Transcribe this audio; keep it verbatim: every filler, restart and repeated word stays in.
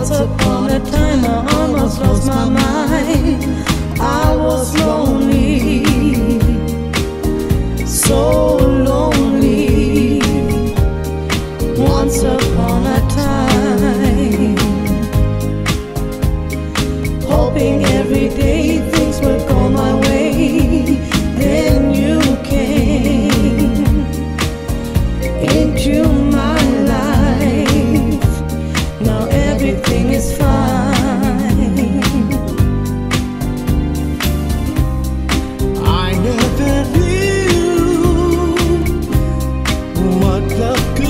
Once upon a time I almost lost my mind. I was lonely, so lonely. Once upon a time, hoping every day things would go my way. Then you came into my life. Now everything is fine. I never knew what love could